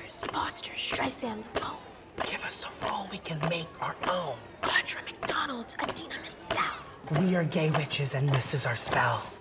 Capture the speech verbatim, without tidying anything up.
Spears, Foster, Streisand, Cone. Give us a role we can make our own. Audra McDonald, Adina Menzel. We are gay witches and this is our spell.